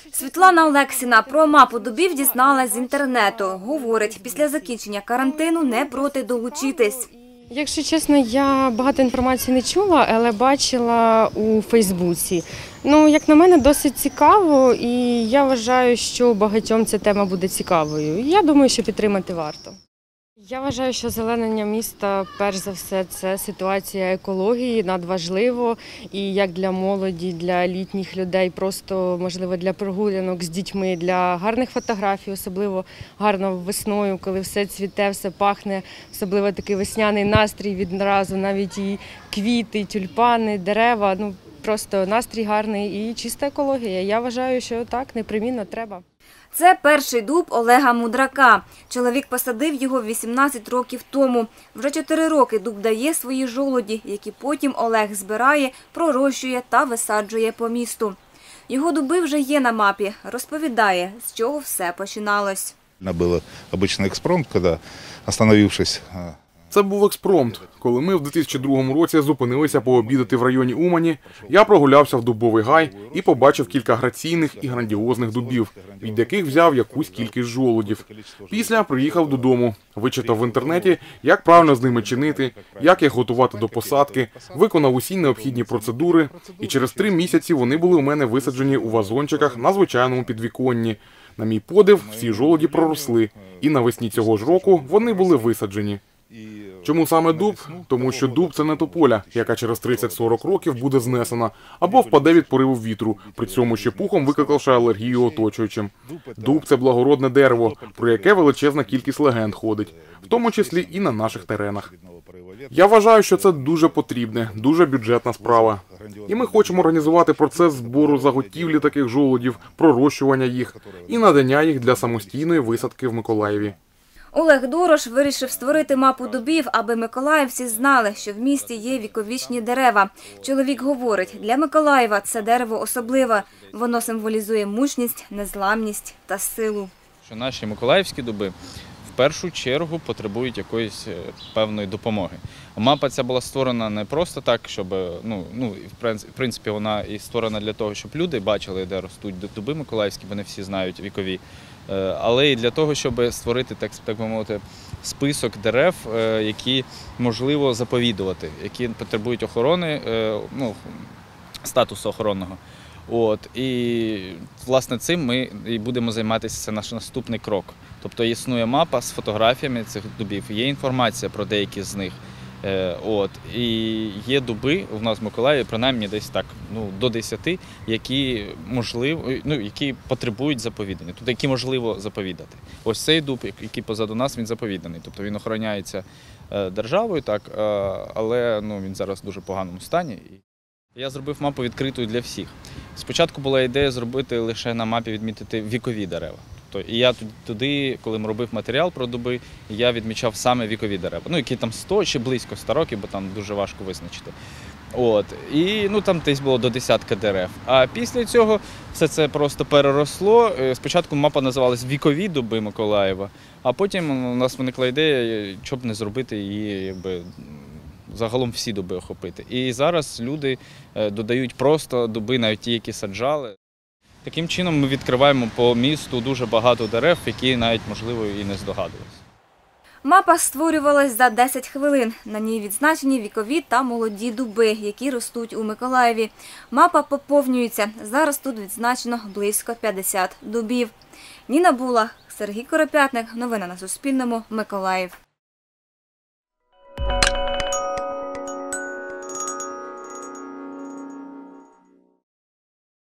Світлана Олексіна про мапу дубів дізналась з інтернету. Говорить, після закінчення карантину не проти долучитись. Якщо чесно, я багато інформації не чула, але бачила у Фейсбуці. Як на мене, досить цікаво, і я вважаю, що багатьом ця тема буде цікавою. Я думаю, що підтримати варто. Я вважаю, що озеленення міста, перш за все, це ситуація екології, надважливо. І як для молоді, для літніх людей, просто, можливо, для прогулянок з дітьми, для гарних фотографій, особливо гарно весною, коли все цвіте, все пахне, особливо такий весняний настрій відразу, навіть і квіти, і тюльпани, дерева. Просто настрій гарний і чиста екологія. Я вважаю, що так, непримінно треба. Це перший дуб Олега Мудрака. Чоловік посадив його 18 років тому. Вже 4 роки дуб дає свої жолуді, які потім Олег збирає, пророщує та висаджує по місту. Його дуби вже є на мапі. Розповідає, з чого все починалось. Був звичайний експромт, коли, остановившись... Це був експромт. Коли ми в 2002 році зупинилися пообідати в районі Умані, я прогулявся в дубовий гай і побачив кілька граційних і грандіозних дубів, від яких взяв якусь кількість жолудів. Після приїхав додому, вичитав в інтернеті, як правильно з ними чинити, як їх готувати до посадки, виконав усі необхідні процедури, і через 3 місяці вони були у мене висаджені у вазончиках на звичайному підвіконні. На мій подив, всі жолуді проросли, і навесні цього ж року вони були висаджені. Чому саме дуб? Тому що дуб – це не тополя, яка через 30-40 років буде знесена, або впаде від пориву вітру, при цьому ще пухом викликавши алергію оточуючим. Дуб – це благородне дерево, про яке величезна кількість легенд ходить, в тому числі і на наших теренах. Я вважаю, що це дуже потрібне, дуже бюджетна справа. І ми хочемо організувати процес збору заготівлі таких жолудів, пророщування їх і надання їх для самостійної висадки в Миколаєві. Олег Дорош вирішив створити мапу дубів, аби миколаївці знали, що в місті є віковічні дерева. Чоловік говорить, для Миколаєва це дерево особливе. Воно символізує мужність, незламність та силу. Що наші миколаївські дуби в першу чергу потребують якоїсь певної допомоги. Мапа ця була створена не просто так, щоб, в принципі, вона і створена для того, щоб люди бачили, де ростуть дуби миколаївські, вони всі знають вікові, але і для того, щоб створити, так би мовити, список дерев, які можливо заповідувати, які потребують охорони, статусу охоронного. І, власне, цим ми і будемо займатися, це наш наступний крок. Тобто існує мапа з фотографіями цих дубів, є інформація про деякі з них. І є дуби у нас в Миколаєві, принаймні десь так, до 10, які потребують заповідання, тобто які можливо заповідати. Ось цей дуб, який позаду нас, він заповіданий, тобто він охороняється державою, так, але він зараз в дуже поганому стані. Я зробив мапу відкритою для всіх. Спочатку була ідея зробити лише на мапі відмітити вікові дерева. І я туди, коли робив матеріал про дуби, я відмічав саме вікові дерева. Які там 100 чи близько 100 років, бо там дуже важко визначити. І там десь було до 10 дерев. А після цього все це просто переросло. Спочатку мапа називалась «Вікові дуби Миколаєва», а потім у нас виникла ідея, щоб не зробити її, загалом всі дуби охопити. І зараз люди додають просто дуби, навіть ті, які саджали. Таким чином ми відкриваємо по місту дуже багато дерев, які навіть, можливо, і не здогадувалися. Мапа створювалась за 10 хвилин. На ній відзначені вікові та молоді дуби, які ростуть у Миколаєві. Мапа поповнюється. Зараз тут відзначено близько 50 дубів. Ніна Була, Сергій Коропятник. Новини на Суспільному. Миколаїв.